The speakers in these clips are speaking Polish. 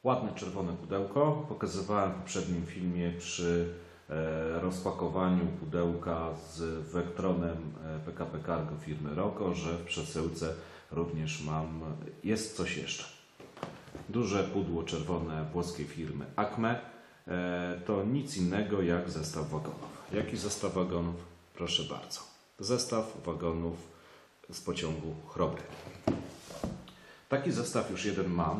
Ładne czerwone pudełko. Pokazywałem w poprzednim filmie przy rozpakowaniu pudełka z Vectronem PKP Cargo firmy Roko, że w przesyłce również jest coś jeszcze. Duże pudło czerwone włoskiej firmy Acme to nic innego jak zestaw wagonów. Jaki zestaw wagonów? Proszę bardzo. Zestaw wagonów z pociągu Chrobry. Taki zestaw już jeden mam.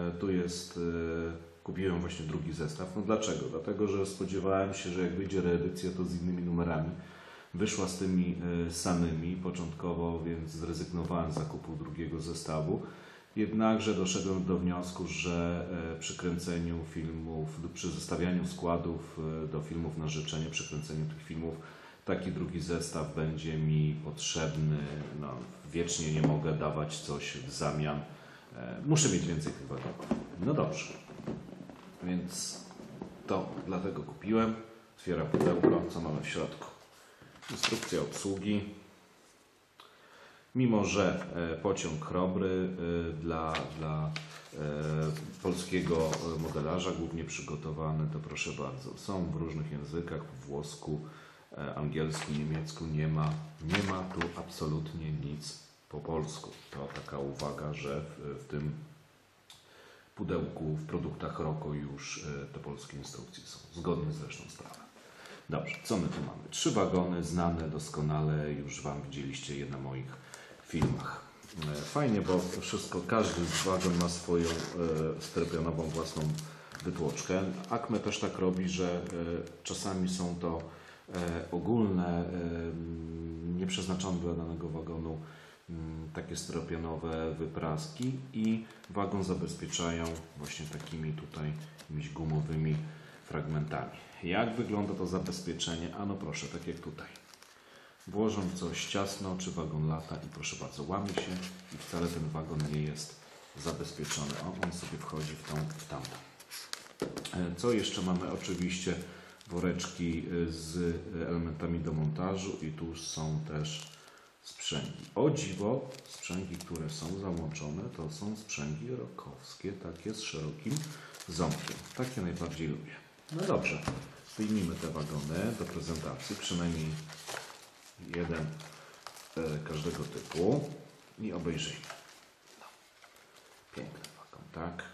Kupiłem właśnie drugi zestaw. No dlaczego? Dlatego, że spodziewałem się, że jak wyjdzie reedycja, to z innymi numerami. Wyszła z tymi samymi początkowo, więc zrezygnowałem z zakupu drugiego zestawu. Jednakże doszedłem do wniosku, że przy kręceniu filmów, przy zestawianiu składów do filmów na życzenie, przy kręceniu tych filmów, taki drugi zestaw będzie mi potrzebny. No, wiecznie nie mogę dawać coś w zamian. Muszę mieć więcej tych wagonów. No dobrze. Więc to dlatego kupiłem. Otwieram pudełko. Co mamy w środku? Instrukcja obsługi. Mimo że pociąg Chrobry dla polskiego modelarza głównie przygotowany, to proszę bardzo, są w różnych językach, w włosku, angielsku, niemiecku, nie ma tu absolutnie nic po polsku. To taka uwaga, że w tym pudełku, w produktach Roko już te polskie instrukcje są, zgodne zresztą z prawem. Dobrze, co my tu mamy? 3 wagony znane doskonale, już Wam widzieliście je na moich filmach. Fajnie, bo każdy wagon ma swoją styropianową własną wytłoczkę. Acme też tak robi, że czasami są to ogólne, nieprzeznaczone dla danego wagonu takie styropianowe wypraski i wagon zabezpieczają właśnie takimi tutaj jakimiś gumowymi fragmentami. Jak wygląda to zabezpieczenie? Ano proszę, tak jak tutaj. Włożą coś ciasno, czy wagon lata i proszę bardzo, łamie się i wcale ten wagon nie jest zabezpieczony. On sobie wchodzi w tamto. Co jeszcze mamy? Oczywiście woreczki z elementami do montażu i tu są też sprzęgi. O dziwo, sprzęgi, które są załączone, to są sprzęgi rokowskie, takie z szerokim ząbkiem. Takie najbardziej lubię. No dobrze, wyjmijmy te wagony do prezentacji, przynajmniej jeden każdego typu i obejrzyjmy. No. Piękny wagon, tak?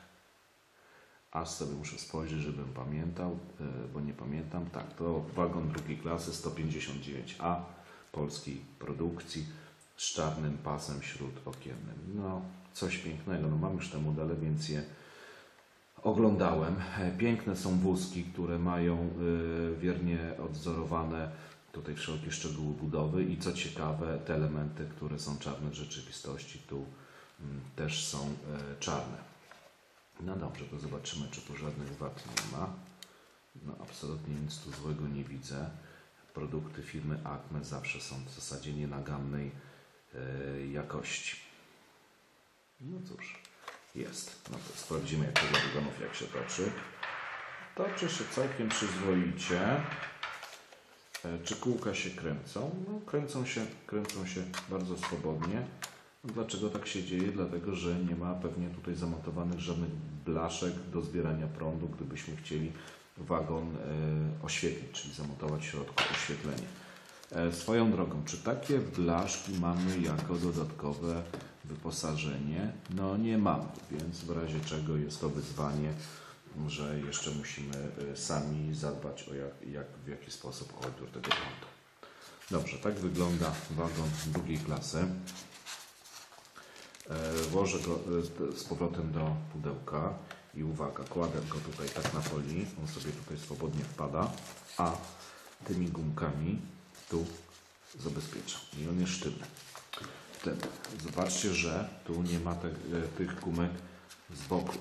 Aż sobie muszę spojrzeć, żebym pamiętał, bo nie pamiętam. Tak, to wagon drugiej klasy 159A polskiej produkcji z czarnym pasem śródokiennym. No, coś pięknego. No, mam już te modele, więc je oglądałem. Piękne są wózki, które mają wiernie odzorowane tutaj wszelkie szczegóły budowy i co ciekawe, te elementy, które są czarne w rzeczywistości, tu też są czarne. No dobrze, to zobaczymy, czy tu żadnych wad nie ma. No absolutnie nic tu złego nie widzę. Produkty firmy Acme zawsze są w zasadzie nienagannej jakości. No cóż, jest. No to sprawdzimy, jak to dla wagonów, jak się toczy. Toczy się całkiem przyzwoicie. Czy kółka się kręcą? No, kręcą się bardzo swobodnie. No, dlaczego tak się dzieje? Dlatego, że nie ma pewnie tutaj zamontowanych żadnych blaszek do zbierania prądu, gdybyśmy chcieli wagon oświetlić, czyli zamontować w środku oświetlenie. Swoją drogą, czy takie blaszki mamy jako dodatkowe wyposażenie? No nie mamy, więc w razie czego jest to wyzwanie, że jeszcze musimy sami zadbać o w jaki sposób o odbiór tego prądu. Dobrze, tak wygląda wagon drugiej klasy. Włożę go z powrotem do pudełka i uwaga, kładę go tutaj tak na folii, on sobie tutaj swobodnie wpada, a tymi gumkami tu zabezpieczam i on jest sztywny. Wtedy zobaczcie, że tu nie ma tych gumek z boku.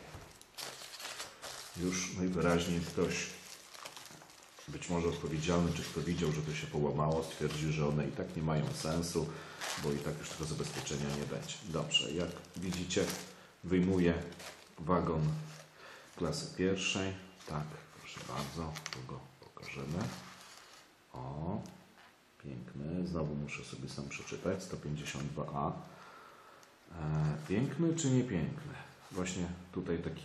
Już najwyraźniej ktoś, być może odpowiedzialny, czy kto widział, że to się połamało, stwierdził, że one i tak nie mają sensu, bo i tak już tego zabezpieczenia nie będzie. Dobrze, jak widzicie, wyjmuję wagon klasy pierwszej. Tak, proszę bardzo, tu go pokażemy. O, piękny. Znowu muszę sobie sam przeczytać. 152A. Piękny czy nie piękny? Właśnie tutaj taki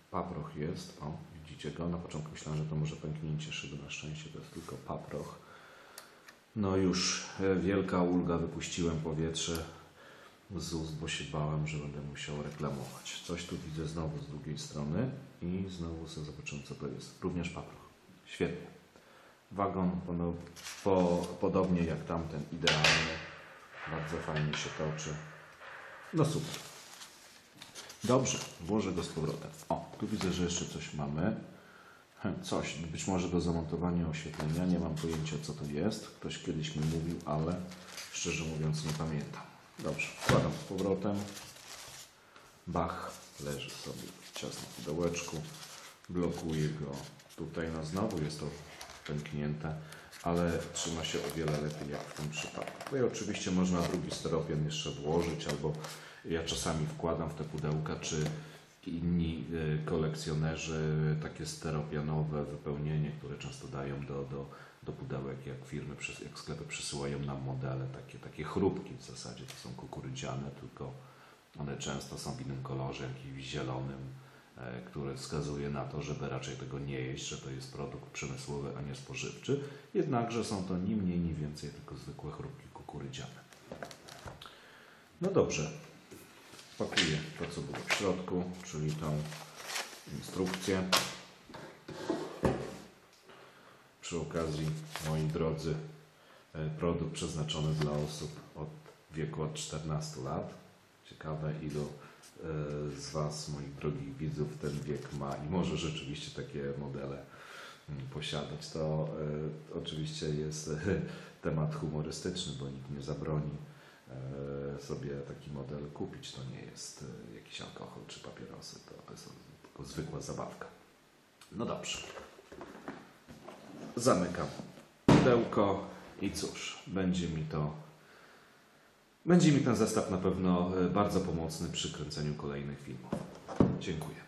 Paproch jest. O, widzicie go. Na początku myślałem, że to może pęknięcie szyby. Na szczęście to jest tylko paproch. No już wielka ulga. Wypuściłem powietrze z ust, bo się bałem, że będę musiał reklamować. Coś tu widzę znowu z drugiej strony i znowu sobie zobaczymy, co to jest. Również paproch. Świetnie. Wagon podobnie jak tamten, idealny. Bardzo fajnie się toczy. No super. Dobrze, włożę go z powrotem. O, tu widzę, że jeszcze coś mamy. Coś, być może do zamontowania oświetlenia. Nie mam pojęcia, co to jest. Ktoś kiedyś mi mówił, ale szczerze mówiąc nie pamiętam. Dobrze, wkładam z powrotem. Bach, leży sobie w ciasnym pudełeczku. Blokuję go tutaj. No znowu jest to pęknięte, ale trzyma się o wiele lepiej jak w tym przypadku. Tutaj oczywiście można drugi styropian jeszcze włożyć, albo ja czasami wkładam w te pudełka, czy inni kolekcjonerzy takie styropianowe wypełnienie, które często dają do pudełek, jak firmy, jak sklepy przysyłają nam modele, takie chrupki w zasadzie, to są kukurydziane, tylko one często są w innym kolorze, jakimś zielonym, które wskazuje na to, żeby raczej tego nie jeść, że to jest produkt przemysłowy, a nie spożywczy. Jednakże są to ni mniej, ni więcej, tylko zwykłe chrupki kukurydziane. No dobrze. Pakuję to, co było w środku, czyli tą instrukcję. Przy okazji, moi drodzy, produkt przeznaczony dla osób w wieku od 14 lat. Ciekawe, ilu z Was, moich drogich widzów, ten wiek ma i może rzeczywiście takie modele posiadać. To oczywiście jest temat humorystyczny, bo nikt nie zabroni sobie taki model kupić. To nie jest jakiś alkohol czy papierosy, to jest tylko zwykła zabawka. No dobrze. Zamykam pudełko i cóż, będzie mi ten zestaw na pewno bardzo pomocny przy kręceniu kolejnych filmów. Dziękuję.